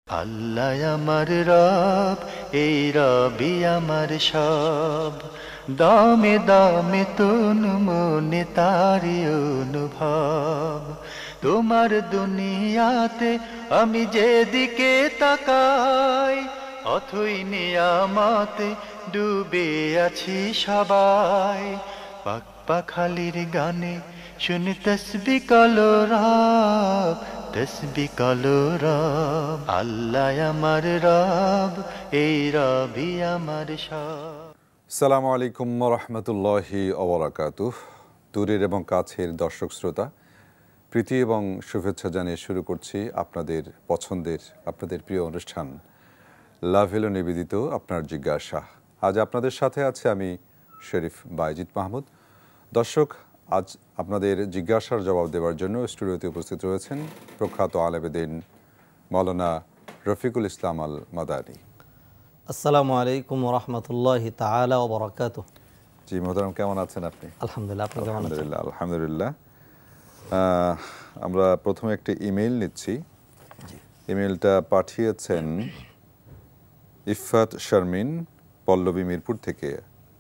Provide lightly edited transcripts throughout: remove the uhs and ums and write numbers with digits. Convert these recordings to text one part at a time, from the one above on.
আল্লাহ আমার রব, এই রবি আমার সব। দামে দামে তন মনে তারি অনুভব। তোমার দুনিয়াতে আমি যেদিকে তাকাই, অথই নিয়ামতে ডুবে আছি সবাই। পাক পাখালির গানে শুনি তসবি কলরব, তসবি কলরব। আল্লাহ আমার রব, এই রবি আমার সব। আসসালামু আলাইকুম রহমতুল্লাহি ওবরাকাতুহ। দূরের এবং কাছের দর্শক শ্রোতা, প্রীতি এবং শুভেচ্ছা জানিয়ে শুরু করছি আপনাদের পছন্দের, আপনাদের প্রিয় অনুষ্ঠান লাভ এলো নিবেদিত আপনার জিজ্ঞাসা। আজ আপনাদের সাথে আছে আমি শরীফ বাইজিদ মাহমুদ। দর্শক, আজ আপনাদের জিজ্ঞাসার জবাব দেওয়ার জন্য স্টুডিওতে উপস্থিত রয়েছেন প্রখ্যাত আলেমে দ্বীন মাওলানা রফিকুল ইসলাম আল মাদানী। আসসালামু আলাইকুম রহমতুল্লাহি তাআলা ওয়া বারাকাতুহু। জি মোহতারাম, কেমন আছেন আপনি? আলহামদুলিল্লাহ, আপনি কেমন আছেন? আলহামদুলিল্লাহ, আলহামদুলিল্লাহ। আমরা প্রথমে একটি ইমেইল নিচ্ছি। ইমেইলটা পাঠিয়েছেন ইফাত শারমিন, পল্লবী, মিরপুর থেকে।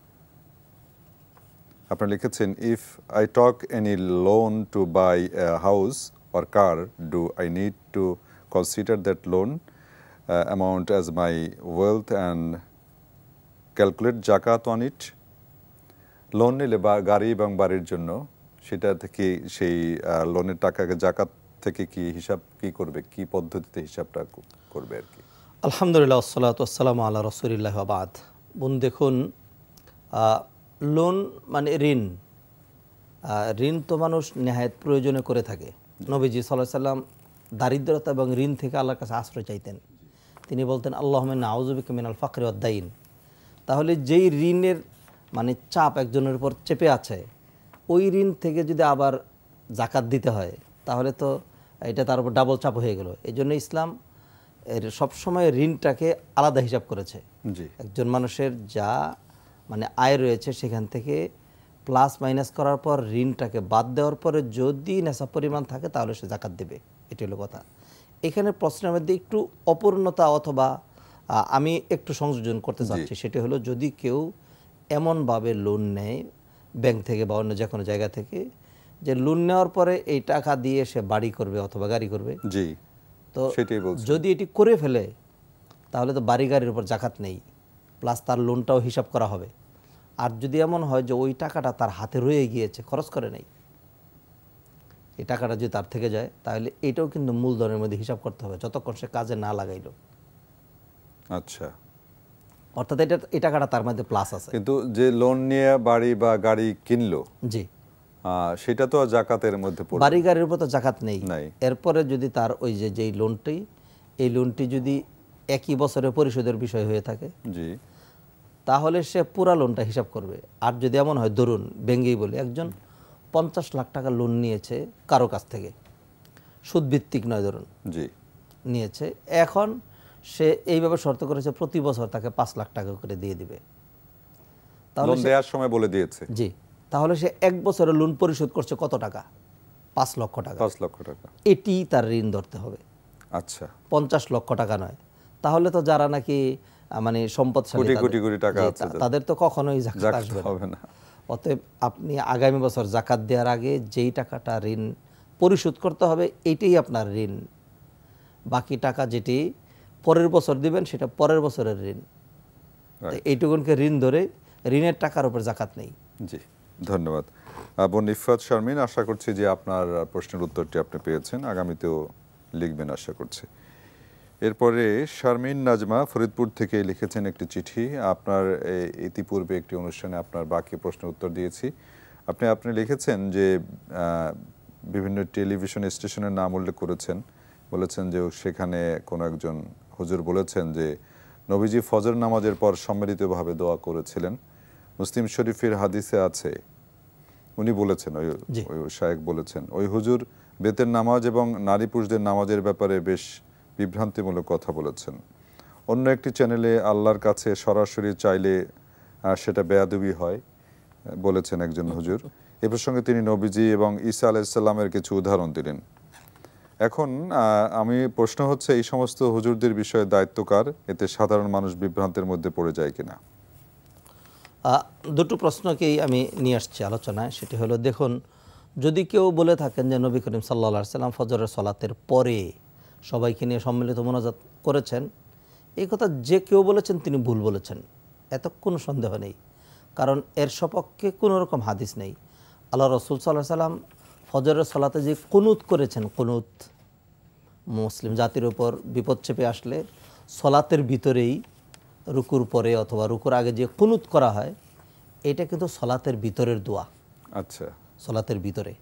আপনারা লিখেছেন, if I talk any loan to buy a house or car, do I need to consider that loan amount as my wealth and calculate জাকাত on it? লোন নিলে বা গাড়ি এবং বাড়ির জন্য, সেটা থেকে সেই লোনের টাকাকে জাকাত থেকে কি হিসাব কি করবে, কি পদ্ধতিতে হিসাবটা করবে আর কি? আলহামদুলিল্লাহ, ওয়াসসালাতু ওয়াসসালামু আলা রাসূলিল্লাহ ওয়া বাদ। বোন, দেখুন, লোন মানে ঋণ। ঋণ তো মানুষ নেহায়েত প্রয়োজনে করে থাকে। নবীজি সাল্লাল্লাহু আলাইহি সাল্লাম দারিদ্রতা এবং ঋণ থেকে আল্লাহর কাছে আশ্রয় চাইতেন। তিনি বলতেন, আল্লাহুম্মা ইন্নী আউযু বিকা মিনাল ফাকরি ওয়াদ দাইন। তাহলে যেই ঋণের মানে চাপ একজনের উপর চেপে আছে, ওই ঋণ থেকে যদি আবার জাকাত দিতে হয়, তাহলে তো এটা তার উপর ডাবল চাপ হয়ে গেল। এই জন্য ইসলাম এর সবসময় ঋণটাকে আলাদা হিসাব করেছে। একজন মানুষের যা মানে আয় রয়েছে, সেখান থেকে প্লাস মাইনাস করার পর ঋণটাকে বাদ দেওয়ার পরে যদি নেশাব পরিমাণ থাকে, তাহলে সে জাকাত দেবে। এটি হলো কথা। এখানে প্রশ্নের মধ্যে একটু অপূর্ণতা অথবা আমি একটু সংযোজন করতে চাচ্ছি। সেটি হলো, যদি কেউ এমনভাবে লোন নেয় ব্যাংক থেকে বা অন্য যে কোনো জায়গা থেকে, যে লোন নেওয়ার পরে এই টাকা দিয়ে সে বাড়ি করবে অথবা গাড়ি করবে, তো যদি এটি করে ফেলে, তাহলে তো বাড়ি গাড়ির উপর জাকাত নেই, প্লাস তার লোনটাও হিসাব করা হবে। আর যদি এমন হয় যে ওই টাকাটা তার হাতে রয়ে গিয়েছে, খরচ করে নেই, এই টাকাটা যদি তার থেকে যায়, তাহলে এটাও কিন্তু মূলধনের মধ্যে হিসাব করতে হবে, যতক্ষণ সে কাজে না লাগাইলো। আচ্ছা, অর্থাৎ এই টাকাটা তার মধ্যে প্লাস আছে। কিন্তু যে লোন নিয়ে বাড়ি বা গাড়ি কিনলো, জি, সেটা তো জাকাতের মধ্যে পড়বে। বাড়ি গাড়ির উপর তো জাকাত নেই। এরপরে যদি তার ওই যেই লোনটি, এই লোনটি যদি একই বছরে পরিশোধের বিষয় হয়ে থাকে, জি, তাহলে সে পুরা লোনটা হিসাব করবে। আর যদি এমন হয়, ধরুন ব্যাংকেই বলি, একজন 50 লাখ টাকা লোন নিয়েছে কারো কাছ থেকে, সুদভিত্তিক নয়, ধরুন জি নিয়েছে, এখন সে এইভাবে শর্ত করেছে প্রতি বছর তাকে 5 লাখ টাকা করে দিয়ে দিবে। তাহলে দেওয়ার সময় বলে দিয়েছে, জি, তাহলে সে এক বছরে লোন পরিশোধ করছে কত টাকা? 5 লক্ষ টাকা। 5 লক্ষ টাকা, এটি তার ঋণ ধরতে হবে। আচ্ছা, 50 লক্ষ টাকা নয়। তাহলে তো যারা নাকি মানে সম্পদশালী, কোটি কোটি টাকা আছে, তাদের তো কখনোই জাকাত আসবে না। অতএব আপনি আগামী বছর জাকাত দেওয়ার আগে যেই টাকাটা ঋণ পরিশোধ করতে হবে, এইটাই আপনার ঋণ। বাকি টাকা যেটি পরের বছর দিবেন, সেটা পরের বছরের ঋণ। এইটুকুনকে ঋণ ধরে ঋণের টাকার উপর জাকাত নেই। জি, ধন্যবাদ বোন ইফাত শারমিন। আশা করছি যে আপনার প্রশ্নের উত্তরটি আপনি পেয়েছেন, আগামীতেও লিখবেন আশা করছি। এরপরে শারমিন নাজমা ফরিদপুর থেকে লিখেছেন একটি চিঠি। আপনার ইতিপূর্বে একটি অনুষ্ঠানে আপনার বাকি প্রশ্নের উত্তর দিয়েছি। আপনি লিখেছেন যে বিভিন্ন টেলিভিশন স্টেশনের নাম উল্লেখ করেছেন, বলেছেন যে সেখানে কোনো একজন হুজুর বলেছেন যে নবীজি ফজর নামাজের পর সম্মিলিতভাবে দোয়া করেছিলেন। মুসলিম শরীফের হাদিসে আছে, উনি বলেছেন, ওই শায়েখ বলেছেন, ওই হুজুর বেতের নামাজ এবং নারী পুরুষদের নামাজের ব্যাপারে বেশ বিভ্রান্তিমূলক কথা বলেছেন। অন্য একটি চ্যানেলে আল্লাহর কাছে সরাসরি চাইলে সেটা বেয়াদবি হয় বলেছেন একজন হুজুর। এ প্রসঙ্গে তিনি নবীজি এবং ঈসা আলাইহিস সালামের কিছু উদাহরণ দিলেন। এখন আমি প্রশ্ন হচ্ছে এই সমস্ত হুজুরদের বিষয়ে দায়িত্ব কার? এতে সাধারণ মানুষ বিভ্রান্তের মধ্যে পড়ে যায় কিনা? দুটো প্রশ্নকেই আমি নিয়ে আসছি আলোচনায়। সেটি হলো, দেখুন, যদি কেউ বলে থাকেন যে নবী করিম সাল্লাল্লাহু আলাইহি সাল্লাম ফজরের সলাতের পরে সবাইকে নিয়ে সম্মিলিত মোনাজাত করেছেন, এই কথা যে কেউ বলেছেন তিনি ভুল বলেছেন, এত কোনো সন্দেহ নেই। কারণ এর সপক্ষে কোনো রকম হাদিস নেই। আল্লাহ রসুল সাল্লাল্লাহু আলাইহি সাল্লাম ফজরের সলাতে যে কুনুত করেছেন, কুনুত মুসলিম জাতির উপর বিপদ চেপে আসলে সলাতের ভিতরেই রুকুর পরে অথবা রুকুর আগে যে কুনুত করা হয়, এটা কিন্তু সলাতের ভিতরের দোয়া। আচ্ছা, সলাতের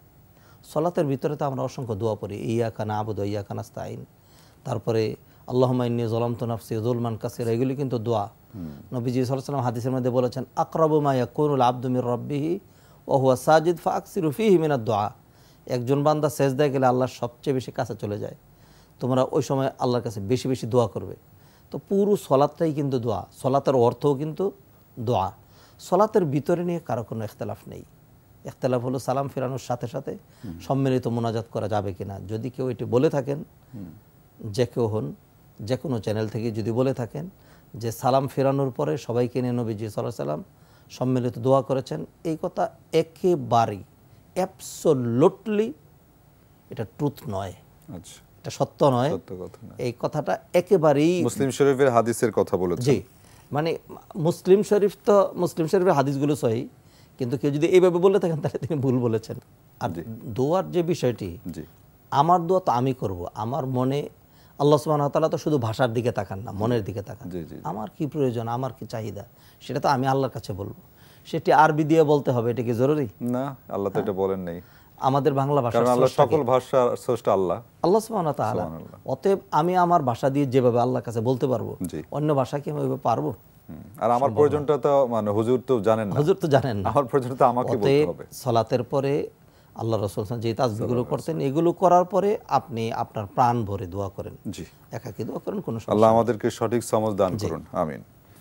ভিতরে তো আমরা অসংখ্য দোয়া পড়ি, ইয়াকা না'বুদু ওয়া ইয়াকা নাস্তাইন, তারপরে আল্লাহুম্মা ইন্নী যালামতু নাফসি যুলমান কাসীরা, এগুলি কিন্তু দোয়া। নবীজি সাল্লাল্লাহু আলাইহি ওয়াসাল্লাম হাদিসের মধ্যে বলেছেন, আকরাবু মা ইয়াকুনুল আবদু মির রাব্বিহি ওয়া হুয়া সাজিদ ফাআকসিরু ফীহি মিনাদ দুআ। একজন বান্দা সেজদায় গেলে আল্লাহর সবচেয়ে বেশি কাছে চলে যায়, তোমরা ওই সময় আল্লাহর কাছে বেশি বেশি দোয়া করবে। তো পুরো সলাতটাই কিন্তু দোয়া, সলাতের অর্থও কিন্তু দোয়া। সলাতের ভিতরে নিয়ে কারো কোনো ইখতিলাফ নেই। ইখতিলাফ হলো সালাম ফেরানোর সাথে সাথে সম্মিলিত মোনাজাত করা যাবে কিনা। যদি কেউ এটি বলে থাকেন, যে কেউ হন, যে কোনো চ্যানেল থেকে যদি বলে থাকেন যে সালাম ফেরানোর পরে সবাইকে নিয়ে নবীজি সাল্লাল্লাহু আলাইহি ওয়াসাল্লাম সম্মিলিত দোয়া করেছেন, এই কথা একেবারেই অ্যাবসোলুটলি এটা ট্রুথ নয়, আচ্ছা, এটা সত্য নয়। সত্য কথা না। এই কথাটা একেবারেই মুসলিম শরীফের হাদিসের কথা বলেছেন। জি, মানে মুসলিম শরীফের হাদিসগুলো সহি, কিন্তু কেউ যদি এইভাবে বলে থাকেন তাহলে তিনি ভুল বলেছেন। আর দোয়ার যে বিষয়টি, জি, আমার দোয়া তো আমি করব, আমার মনে আল্লাহ সুবহানাহু ওয়া তাআলা তো শুধু ভাষার দিকে তাকান না, মনের দিকে তাকান। জি, জি। আমার কি প্রয়োজন, আমার কি চাহিদা, সেটা তো আমি আল্লাহর কাছে বলবো। সেটি আরবি দিয়ে বলতে হবে, এটা কি জরুরি? না, আল্লাহ তো এটা বলেন নাই। আমাদের বাংলা ভাষা, কারণ আল্লাহ সকল ভাষার স্রষ্টা আল্লাহ সুবহানাহু ওয়া তাআলা। সুবহানাল্লাহ। অতএব আমি আমার ভাষা দিয়ে যেভাবে আল্লাহর কাছে বলতে পারবো, জি। অন্য ভাষা কি আমি ওইভাবে পারবো? আর আমার প্রয়োজনটা তো মানে হুজুর তো জানেন না, হুজুর তো জানেন না। আমার প্রয়োজনটা তো আমাকে বলতে অতএব হবে। সালাতের পরে আল্লাহ রাসূল যে তাসবিহগুলো করতেন, এগুলো করার পরে আপনি আপনার প্রাণ ভরে দোয়া করেন, জি, একাকী দোয়া করেন, কোনো আল্লাহ সমস্যা নেই। আমাদেরকে সঠিক সমঝ দান করুন, আমিন।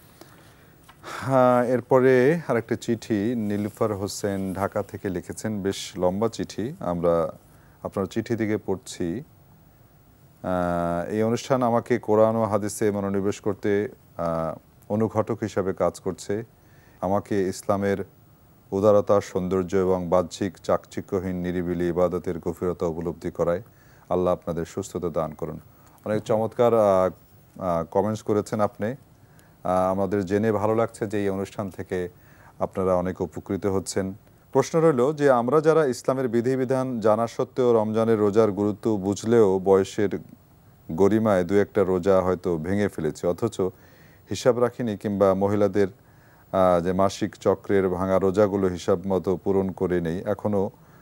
হ্যাঁ, এরপরে আরেকটা চিঠি নীলুফার হোসেন ঢাকা থেকে লিখেছেন, বেশ লম্বা চিঠি, আমরা আপনার চিঠি থেকে পড়ছি। এই অনুষ্ঠান আমাকে কোরআন ও হাদিসে মনোনিবেশ করতে অনুঘটক হিসাবে কাজ করছে। আমাকে ইসলামের উদারতা, সৌন্দর্য এবং বাহ্যিক চাকচিক্যহীন নিরিবিলি ইবাদতের গভীরতা উপলব্ধি করায়। আল্লাহ আপনাদের সুস্থতা দান করুন। অনেক চমৎকার কমেন্টস করেছেন আপনি। আমাদের জেনে ভালো লাগছে যে এই অনুষ্ঠান থেকে আপনারা অনেক উপকৃত হচ্ছেন। প্রশ্ন রইল যে আমরা যারা ইসলামের বিধিবিধান জানা সত্ত্বেও রমজানের রোজার গুরুত্ব বুঝলেও বয়সের গরিমায় দু একটা রোজা হয়তো ভেঙে ফেলেছি, অথচ হিসাব রাখিনি, কিংবা মহিলাদের যে মাসিক চক্রের ভাঙা রোজাগুলো হিসাব মতো পূরণ করে নেই, এখনও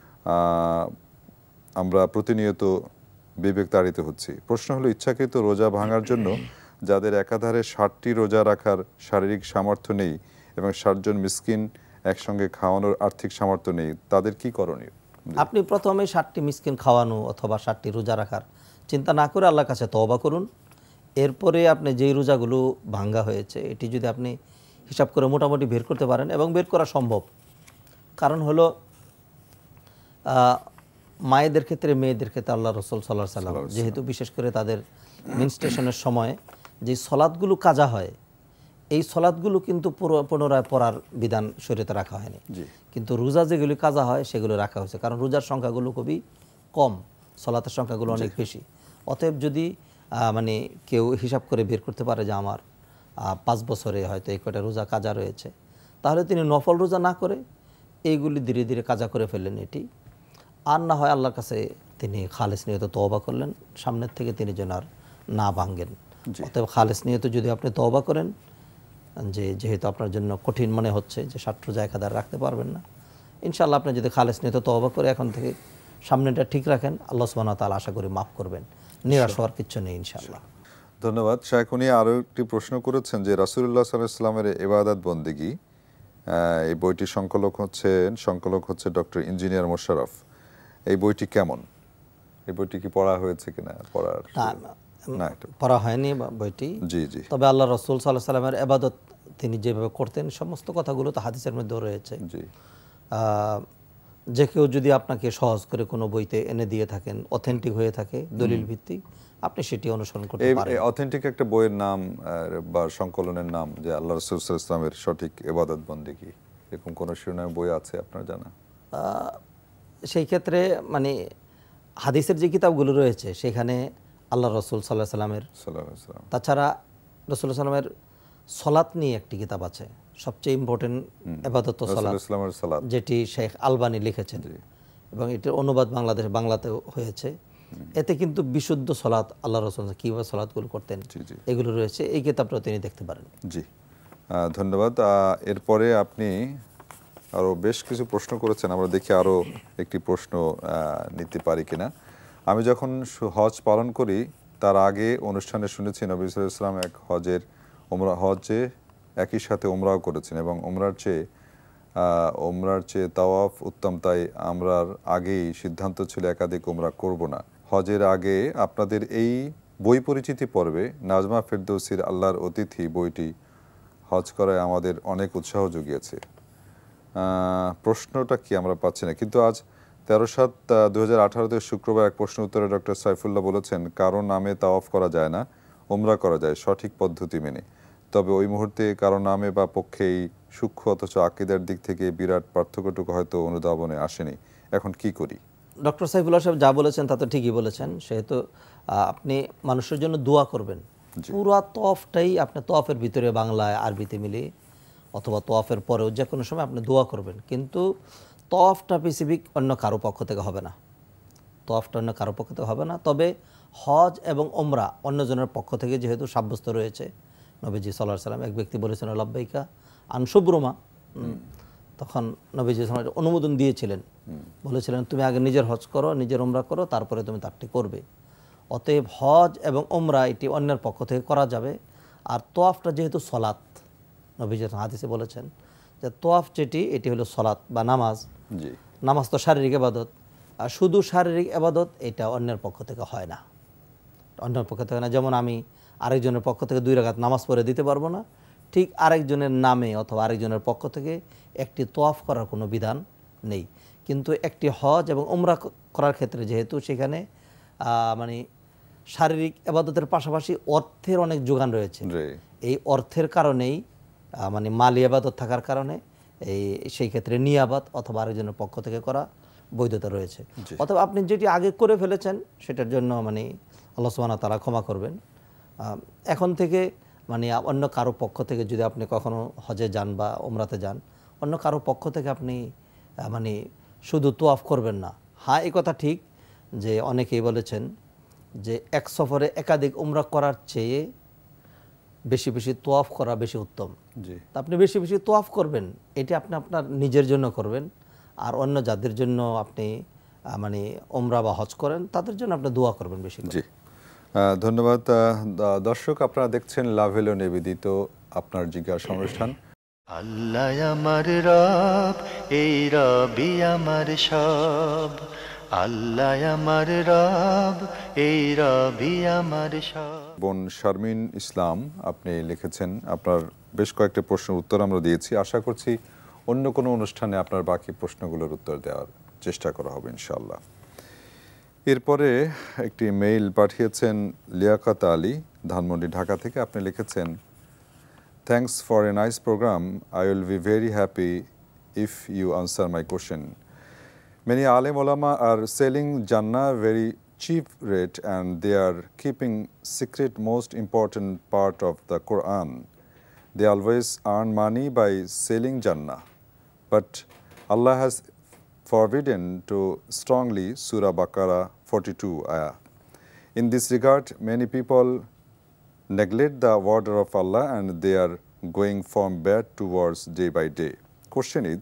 আমরা প্রতিনিয়ত বিবেক তাড়িত হচ্ছি। প্রশ্ন হলো, ইচ্ছাকৃত রোজা ভাঙার জন্য যাদের একাধারে 60টি রোজা রাখার শারীরিক সামর্থ্য নেই এবং 60 জন মিসকিন একসঙ্গে খাওয়ানোর আর্থিক সামর্থ্য নেই, তাদের কি করণীয়? আপনি প্রথমে 60টি মিসকিন খাওয়ানো অথবা 60টি রোজা রাখার চিন্তা না করে আল্লাহর কাছে তওবা করুন। এরপরে আপনি যেই রোজাগুলো ভাঙ্গা হয়েছে, এটি যদি আপনি হিসাব করে মোটামুটি বের করতে পারেন, এবং বের করা সম্ভব, কারণ হলো মায়েদের ক্ষেত্রে, মেয়েদের ক্ষেত্রে আল্লাহ রাসূল সাল্লাল্লাহু আলাইহি ওয়াসাল্লাম যেহেতু বিশেষ করে তাদের মেনস্ট্রেশনের সময় যে সলাৎগুলো কাজা হয়, এই সলাৎগুলো কিন্তু পুনরায় পড়ার বিধান শরীয়তে রাখা হয়নি, কিন্তু রোজা যেগুলি কাজা হয় সেগুলো রাখা হয়েছে, কারণ রোজার সংখ্যাগুলো খুবই কম, সলাতের সংখ্যাগুলো অনেক বেশি। অতএব যদি মানে কেউ হিসাব করে বের করতে পারে যে আমার 5 বছরে হয়তো এই কয়টা রোজা কাজা রয়েছে, তাহলে তিনি নফল রোজা না করে এইগুলি ধীরে ধীরে কাজা করে ফেললেন, এটি। আর না হয় আল্লাহর কাছে তিনি খালেস নিয়ত তওবা করলেন, সামনের থেকে তিনি যেন আর না ভাঙ্গেন। অতএব খালেস নিয়ত যদি আপনি তওবা করেন, যেহেতু আপনার জন্য কঠিন মনে হচ্ছে যে 60 রোজা একাধারে রাখতে পারবেন না, ইনশাআল্লাহ আপনি যদি খালেস নিয়ত তওবা করে এখন থেকে সামনেটা ঠিক রাখেন, আল্লাহ সুবহানাহু ওয়া তাআলা আশা করি মাফ করবেন। নিরাশ হওয়ার কিছু নেই ইনশাআল্লাহ। ধন্যবাদ। শায়খ, উনি আরও একটি প্রশ্ন করেছেন যে রাসূলুল্লাহ সাল্লাল্লাহু আলাইহি ওয়াসাল্লামের ইবাদত বন্দেগী, এই বইটি সংকলক হচ্ছে ডক্টর ইঞ্জিনিয়ার মোশাররফ। এই বইটি কেমন? এই বইটি কি পড়া হয়েছে কিনা? পড়া হয়নি বইটি। জি জি। তবে আল্লাহ রাসূল সাল্লাল্লাহু আলাইহি ওয়াসাল্লামের ইবাদত তিনি যেভাবে করতেন সমস্ত কথাগুলো তো হাদিসের মধ্যে রয়েছে। জি। যে কেউ যদি আপনাকে সহজ করে কোনো বইতে এনে দিয়ে থাকেন, অথেন্টিক হয়ে থাকে, দলিল ভিত্তিক, আপনি সেটি অনুসরণ করতে পারেন। এই অথেন্টিক একটা বইয়ের নাম বা সংকলনের নাম যে আল্লাহ রাসূল সাল্লাল্লাহু আলাইহি ওয়াসাল্লামের সঠিক ইবাদত বন্দেগী, এরকম কোন শিরোনামে বই আছে আপনার জানা? সেই ক্ষেত্রে মানে হাদিসের যে কিতাবগুলো রয়েছে সেখানে আল্লাহ রসুল সাল্লাহ সাল্লামের, সাল্লাল্লাহু আলাইহি ওয়াসাল্লাম তাছাড়া রসুল্লাহ সাল্লামের সলাত নিয়ে একটি কিতাব আছে, সবচেয়ে ইম্পর্টেন্ট এবাদত ও রাসূলুল্লাহ সাল্লাল্লাহু আলাইহি ওয়াসাল্লাম, যেটি শেখ আলবানী লিখেছেন এবং এটির অনুবাদ বাংলাতেও হয়েছে। এতে কিন্তু বিশুদ্ধ সলাত, আল্লাহ রসুল কীভাবে সলাতগুলো করতেন এগুলো রয়েছে। এই কিতাবটাও তিনি দেখতে পারেন। জি, ধন্যবাদ। এরপরে আপনি আরও বেশ কিছু প্রশ্ন করেছেন, আমরা দেখি আরও একটি প্রশ্ন নিতে পারি কিনা। আমি যখন হজ পালন করি তার আগে অনুষ্ঠানে শুনেছি নবী সাল্লাল্লাহু আলাইহি ওয়াসাল্লাম এক হজে একই সাথে ওমরাও করেছেন এবং ওমরার চেয়ে তাওয়াফ উত্তম, তাই আমরার আগেই সিদ্ধান্ত ছিল একাধিক ওমরা করব না। হজের আগে আপনাদের এই বই পরিচিতি পর্বে নাজমা ফেরদৌসির আল্লাহর অতিথি বইটি হজ করায় আমাদের অনেক উৎসাহ জুগিয়েছে। প্রশ্নটা কি আমরা পাচ্ছি না, কিন্তু আজ 13/7/2018 শুক্রবার এক প্রশ্ন উত্তরে ডক্টর সাইফুল্লাহ বলেছেন, কারো নামে তাওয়াফ করা যায় না, ওমরা করা যায় সঠিক পদ্ধতি মেনে। তবে ওই মুহূর্তে কারো নামে বা পক্ষে এই সূক্ষ্ম অথচ আকীদার দিক থেকে বিরাট পার্থক্যটুকু হয়তো অনুধাবনে আসেনি। এখন কি করি? ডক্টর সাইফুল্লাহ সাহেব যা বলেছেন তা তো ঠিকই বলেছেন। সেহেতু আপনি মানুষের জন্য দোয়া করবেন। পুরা তওয়াফটাই আপনি তওয়াফের ভিতরে বাংলায় আরবিতে মিলিয়ে অথবা তওয়াফের পরেও যে কোনো সময় আপনি দোয়া করবেন, কিন্তু তওয়াফটা স্পেসিফিক অন্য কারো পক্ষ থেকে হবে না। তওয়াফটা অন্য কারো পক্ষ থেকে হবে না। তবে হজ এবং ওমরা অন্যজনের পক্ষ থেকে যেহেতু সাব্যস্ত রয়েছে, নবীজি সাল্লাল্লাহু আলাইহি ওয়াসাল্লাম এক ব্যক্তি বলেছেন লাব্বাইকা আন শুবরুমা, তখন নবীজি সাল্লাল্লাহু অনুমোদন দিয়েছিলেন, বলেছিলেন তুমি আগে নিজের হজ করো, নিজের ওমরা করো, তারপরে তুমি তারটি করবে। অতএব হজ এবং ওমরা এটি অন্যের পক্ষ থেকে করা যাবে। আর তোয়াফটা যেহেতু সলাত, নবীজি হাদিসে বলেছেন যে তোয়াফ যেটি এটি হলো সলাত বা নামাজ। নামাজ তো শারীরিক ইবাদত, আর শুধু শারীরিক ইবাদত এটা অন্যের পক্ষ থেকে হয় না। অন্যের পক্ষ থেকে না, যেমন আমি আরেকজনের পক্ষ থেকে 2 রাকাত নামাজ পড়ে দিতে পারবো না, ঠিক আরেকজনের নামে অথবা আরেকজনের পক্ষ থেকে একটি তোয়াফ করার কোনো বিধান নেই। কিন্তু একটি হজ এবং ওমরা করার ক্ষেত্রে যেহেতু সেখানে মানে শারীরিক ইবাদতের পাশাপাশি অর্থের অনেক যোগান রয়েছে, এই অর্থের কারণেই মানে মালি ইবাদত থাকার কারণে সেই ক্ষেত্রে নিয়াবাত অথবা আরেকজনের পক্ষ থেকে করা বৈধতা রয়েছে। অথবা আপনি যেটি আগে করে ফেলেছেন সেটার জন্য মানে আল্লাহ সুবহানাহু ওয়া তাআলা ক্ষমা করবেন। এখন থেকে মানে অন্য কারো পক্ষ থেকে যদি আপনি কখনো হজে যান বা ওমরাতে যান, অন্য কারো পক্ষ থেকে আপনি মানে শুধু তোয়াফ করবেন না। হ্যাঁ, এই কথা ঠিক যে অনেকেই বলেছেন যে এক সফরে একাধিক উমরা করার চেয়ে বেশি বেশি তোয়াফ করা বেশি উত্তম। তা আপনি বেশি বেশি তোয়াফ করবেন, এটি আপনি আপনার নিজের জন্য করবেন। আর অন্য যাদের জন্য আপনি মানে ওমরা বা হজ করেন তাদের জন্য আপনি দোয়া করবেন বেশি করে। ধন্যবাদ। দর্শক, আপনারা দেখছেন লাভ হলো নিবেদিত আপনার জিজ্ঞাসা অনুষ্ঠান। আল্লাহ আমার রব, এই রবি আমার সব। আল্লাহ আমার রব, এই রবি আমার সব। বোন শারমিন ইসলাম আপনি লিখেছেন, আপনার বেশ কয়েকটা প্রশ্নের উত্তর আমরা দিয়েছি। আশা করছি অন্য কোনো অনুষ্ঠানে আপনার বাকি প্রশ্নগুলোর উত্তর দেওয়ার চেষ্টা করা হবে ইনশাআল্লাহ। এরপরে একটি মেইল পাঠিয়েছেন লিয়াকত আলী, ধানমন্ডি, ঢাকা থেকে। আপনি লিখেছেন, thanks for a nice programme, I will be very happy if you answer my question. Many alim ulama are selling Jannah very cheap rate and they are keeping secret most important part of the Quran. They always earn money by selling Jannah. But Allah has forbidden to strongly Surah Baqarah 42 ayah. In this regard, many people neglect the order of Allah and they are going from bad to worse day by day. Question is,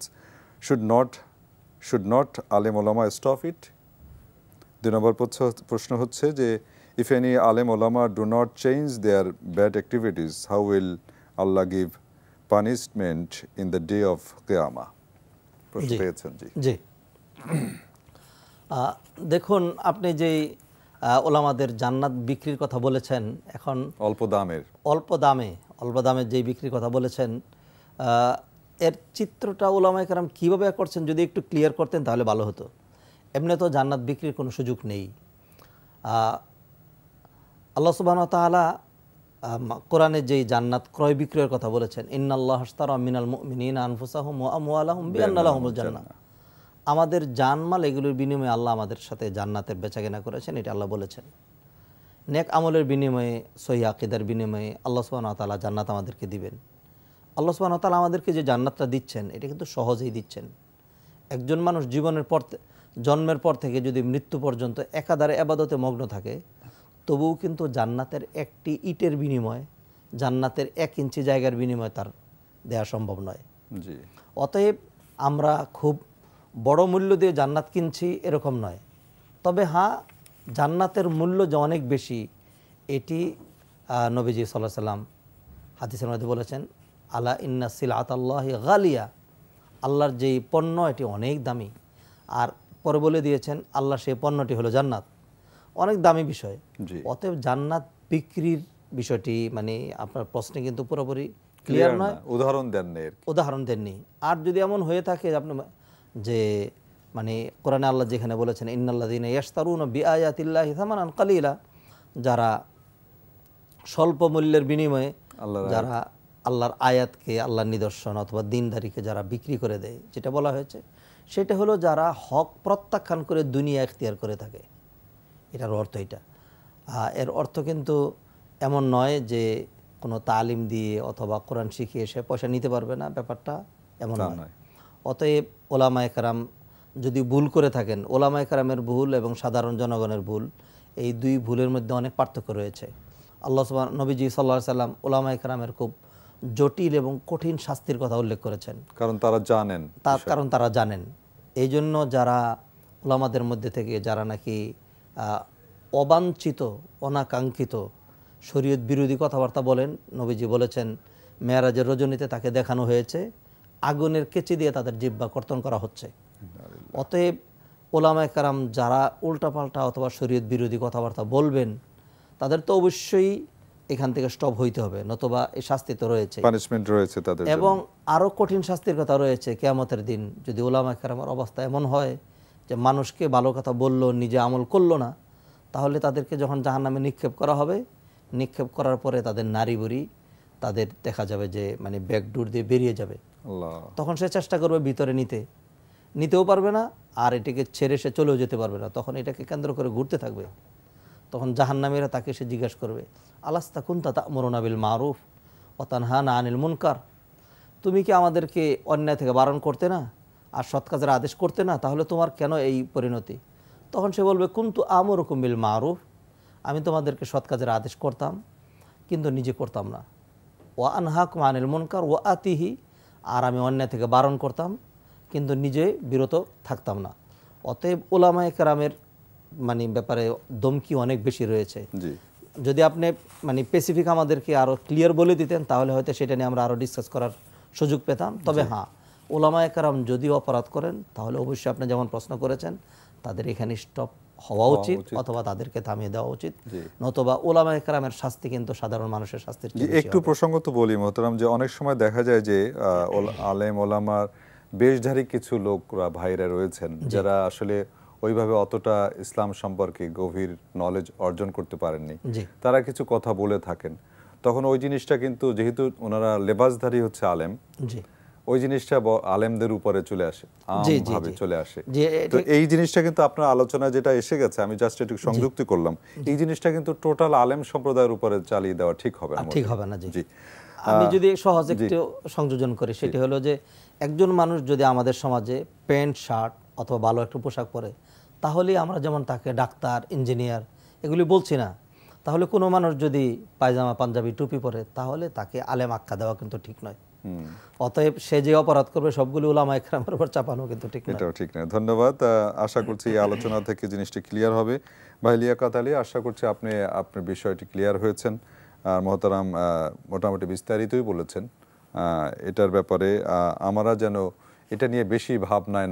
should not alim ulama stop it? 2 নম্বর প্রশ্ন হচ্ছে যে if any alim ulama do not change their bad activities, how will Allah give punishment in the day of Qiyamah? প্রশ্ন পেয়েছেন? জি, দেখুন আপনি যেই ওলামাদের জান্নাত বিক্রির কথা বলেছেন, এখন অল্প দামে যেই বিক্রির কথা বলেছেন, এর চিত্রটা ওলামায়ে কেরাম কীভাবে করছেন যদি একটু ক্লিয়ার করতেন তাহলে ভালো হতো। এমনি তো জান্নাত বিক্রির কোনো সুযোগ নেই। আল্লাহ সুবহানাহু ওয়া তাআলা কোরআনে যেই জান্নাত ক্রয় বিক্রয়ের কথা বলেছেন, ইন্নাল্লাহা আশতারা মিনাল মুমিনিনা আনফুসাহুম ওয়া আমওয়ালাহুম বিআন্না লাহুমুল জান্নাহ, আমাদের জানমাল এগুলোর বিনিময়ে আল্লাহ আমাদের সাথে জান্নাতের বেচাকেনা করেছেন, এটা আল্লাহ বলেছেন। নেক আমলের বিনিময়ে, সহিহ আকীদার বিনিময়ে আল্লাহ সুবহানাহু ওয়া তাআলা জান্নাত আমাদেরকে দিবেন। আল্লাহ সুবহানাহু ওয়া তাআলা আমাদেরকে যে জান্নাতটা দিচ্ছেন এটা কিন্তু সহজেই দিচ্ছেন। একজন মানুষ জীবনের পর, জন্মের পর থেকে যদি মৃত্যু পর্যন্ত একাধারে ইবাদতে মগ্ন থাকে, তবুও কিন্তু জান্নাতের একটি ইটের বিনিময়ে, জান্নাতের 1 ইঞ্চি জায়গার বিনিময়ে তার দেয়া সম্ভব নয়। জি। অতএব আমরা খুব বড় মূল্য দিয়ে জান্নাত কিনছি এরকম নয়। তবে হ্যাঁ, জান্নাতের মূল্য যে অনেক বেশি এটি নবীজি সাল্লাল্লাহু আলাইহি সাল্লাম হাদিসের মধ্যে বলেছেন, আলা ইন্না সিলআতাল্লাহি গালিয়া, আল্লাহর যেই পণ্য এটি অনেক দামি। আর পরে বলে দিয়েছেন আল্লাহ সেই পণ্যটি হলো জান্নাত, অনেক দামি বিষয়। অতএব জান্নাত বিক্রির বিষয়টি মানে আপনার প্রশ্নে কিন্তু পুরোপুরি ক্লিয়ার নয়। উদাহরণ দেননি। আর যদি এমন হয়ে থাকে আপনি যে মানে কোরআনে আল্লাহ যেখানে বলেছেন ইন্নাল্লাযীনা ইয়াশতারুনা বিআয়াতিল্লাহি সামানান কালিলা, যারা স্বল্প মূল্যের বিনিময়ে যারা আল্লাহর আয়াতকে, আল্লাহর নিদর্শন অথবা দিনদারিকে যারা বিক্রি করে দেয়, যেটা বলা হয়েছে সেটা হলো যারা হক প্রত্যাখ্যান করে দুনিয়া এখতিয়ার করে থাকে, এটার অর্থ এটা। এর অর্থ কিন্তু এমন নয় যে কোনো তালিম দিয়ে অথবা কোরআন শিখিয়ে সে পয়সা নিতে পারবে না, ব্যাপারটা এমন নয়। অতএব ওলামায়ে কেরাম যদি ভুল করে থাকেন, ওলামায়ে কেরামের ভুল এবং সাধারণ জনগণের ভুল, এই দুই ভুলের মধ্যে অনেক পার্থক্য রয়েছে। আল্লাহ সুবহানাহু নবীজি সাল্লাল্লাহু আলাইহি সাল্লাম ওলামায়ে কেরামের খুব জটিল এবং কঠিন শাস্তির কথা উল্লেখ করেছেন, কারণ তারা জানেন। এই জন্য যারা ওলামাদের মধ্যে থেকে যারা নাকি অবাঞ্ছিত, অনাকাঙ্ক্ষিত, শরীয়ত বিরোধী কথাবার্তা বলেন, নবীজি বলেছেন মেরাজের রজনীতে তাকে দেখানো হয়েছে আগুনের কেচি দিয়ে তাদের জিহ্বা কর্তন করা হচ্ছে। অতএব ওলামায়ে কেরাম যারা উল্টাপাল্টা অথবা শরীয়ত বিরোধী কথাবার্তা বলবেন তাদের তো অবশ্যই এখান থেকে স্টপ হইতে হবে, নতুবা এই শাস্তি তো রয়েছে, পানিশমেন্ট রয়েছে তাদের, এবং আরও কঠিন শাস্তির কথা রয়েছে কিয়ামতের দিন। যদি ওলামায়ে কেরামের অবস্থা এমন হয় যে মানুষকে ভালো কথা বললো, নিজে আমল করলো না, তাহলে তাদেরকে যখন জাহান্নামে নিক্ষেপ করা হবে, নিক্ষেপ করার পরে তাদের নারী বুড়ি তাদের দেখা যাবে যে মানে ব্যাকডোর দিয়ে বেরিয়ে যাবে। তখন সে চেষ্টা করবে ভিতরে নিতেও পারবে না, আর এটাকে ছেড়ে সে চলেও যেতে পারবে না। তখন এটাকে কেন্দ্র করে ঘুরতে থাকবে। তখন জাহান্নামীরা তাকে সে জিজ্ঞাসা করবে, আলাস্তা কুনতা তা'মুরুনা বিল মারুফ ওয়া তানহানা আনিল মুনকার, তুমি কি আমাদেরকে অন্যায় থেকে বারণ করতে না আর সৎ কাজের আদেশ করতে না, তাহলে তোমার কেন এই পরিণতি? তখন সে বলবে, কুনতু আমুরুকুম বিল মারুফ, আমি তোমাদেরকে সৎ কাজের আদেশ করতাম কিন্তু নিজে করতাম না। ওয়া আনহাকুম আনিল মুনকার ওয়া আতিহি, আর আমি অন্যায় থেকে বারণ করতাম কিন্তু নিজে বিরত থাকতাম না। অতএব ওলামায়ে কেরামের মানে ব্যাপারে দমকি অনেক বেশি রয়েছে। যদি আপনি মানে স্পেসিফিক আমাদেরকে আরও ক্লিয়ার বলে দিতেন তাহলে হয়তো সেটা নিয়ে আমরা আরও ডিসকাস করার সুযোগ পেতাম। তবে হ্যাঁ, ওলামায়ে কেরাম যদি অপরাধ করেন তাহলে অবশ্যই আপনি যেমন প্রশ্ন করেছেন তাদের এখানে স্টপ হওয়া উচিত অথবা তাদেরকে থামিয়ে দেওয়া উচিত, নতুবা ওলামায়ে কেরামের শাস্তি কিন্তু সাধারণ মানুষের শাস্তির চেয়ে একটু প্রসঙ্গ তো বলি মোহতারাম, যে অনেক সময় দেখা যায় যে আলেম ওলামার বেশধারী কিছু লোক ভাইরা রয়েছেন যারা আসলে ওইভাবে অতটা ইসলাম সম্পর্কে গভীর নলেজ অর্জন করতে পারেননি, তারা কিছু কথা বলে থাকেন, তখন ওই জিনিসটা কিন্তু যেহেতু ওনারা লেবাসধারী হচ্ছে আলেম, ওই জিনিসটা আলেমদের উপরে চলে আসে, আমভাবে চলে আসে। তো এই জিনিসটা কিন্তু আপনার আলোচনায় যেটা এসে গেছে, আমি জাস্ট একটু সংযুক্তি করলাম, এই জিনিসটা কিন্তু টোটাল আলেম সম্প্রদায়ের উপরে চালিয়ে দেওয়া ঠিক হবে না। জি, আমি যদি সহজ একটু সংযোজন করি, সেটি হলো যে একজন মানুষ যদি আমাদের সমাজে প্যান্ট শার্ট অথবা ভালো একটা পোশাক পরে, তাহলে আমরা যেমন তাকে ডাক্তার, ইঞ্জিনিয়ার এগুলি বলছি না, তাহলে কোনো মানুষ যদি পায়জামা, পাঞ্জাবি, টুপি পরে তাহলে তাকে আলেম আখ্যা দেওয়া কিন্তু ঠিক নয়। অতএব সে যে অপরাধ করবে সবগুলো উলামায়ে কেরামের উপর চাপানো কিন্তু ঠিক নয়। এটাও ঠিক নয়। ধন্যবাদ। আশা করছি এই আলোচনা থেকে জিনিসটি ক্লিয়ার হবে। ভাই লিয়াকত আলী, আশা করছি আপনার বিষয়টি ক্লিয়ার হয়েছেন। আর মোহতারাম মোটামুটি বিস্তারিতই বলেছেন এটার ব্যাপারে। আমরা যেন এটা নিয়ে বেশি ভাবনায়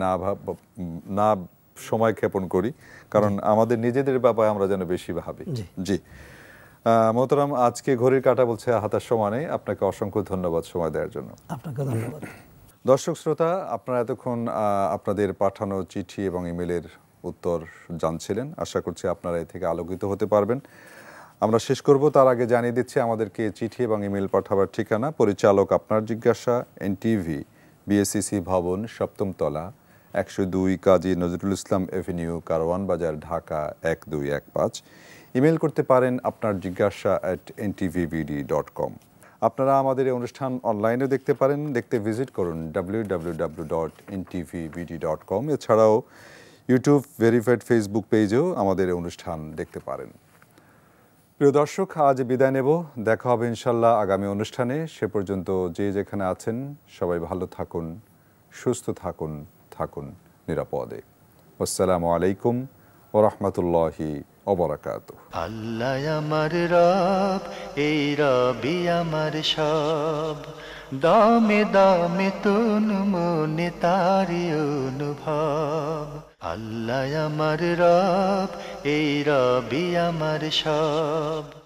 না সময় ক্ষেপণ করি, কারণ আমাদের নিজেদের ব্যাপারে আমরা যেন বেশি ভাবি। জি মোহতারাম, আজকে ঘড়ির কাঁটা বলছে হাতার সময় নেই। আপনাকে অসংখ্য ধন্যবাদ সময় দেওয়ার জন্য। আপনাকে ধন্যবাদ। দর্শক শ্রোতা, আপনারা এতক্ষণ আপনাদের পাঠানো চিঠি এবং ইমেলের উত্তর জানছিলেন। আশা করছি আপনারা এ থেকে আলোকিত হতে পারবেন। আমরা শেষ করব তার আগে জানিয়ে দিচ্ছি আমাদেরকে চিঠি এবং ইমেল পাঠাবার ঠিকানা। পরিচালক আপনার জিজ্ঞাসা, এনটিভি, বিএসসিসি ভবন, 7ম তলা, 102 কাজী নজরুল ইসলাম এভিনিউ, কারওয়ান বাজার, ঢাকা 1215। ইমেল করতে পারেন আপনার জিজ্ঞাসা @ntvbd.com। আপনারা আমাদের এই অনুষ্ঠান অনলাইনে দেখতে পারেন। দেখতে ভিজিট করুন www.ntvbd.com। এছাড়াও ইউটিউব ভেরিফাইড ফেসবুক পেজেও আমাদের এই অনুষ্ঠান দেখতে পারেন। প্রিয় দর্শক, আজ বিদায় নেব। দেখা হবে ইনশাল্লাহ আগামী অনুষ্ঠানে। সে পর্যন্ত যে যেখানে আছেন সবাই ভালো থাকুন, সুস্থ থাকুন, থাকুন নিরাপদে। আসসালামু আলাইকুম ওয়া রাহমাতুল্লাহি ওয়া বারাকাতুহু। আল্লাহ আমার রব, এই রবি আমার সব, দামে দামে তুন মনে তারি অনুভব। আল্লাহ আমার রব, এই রবি আমার সব।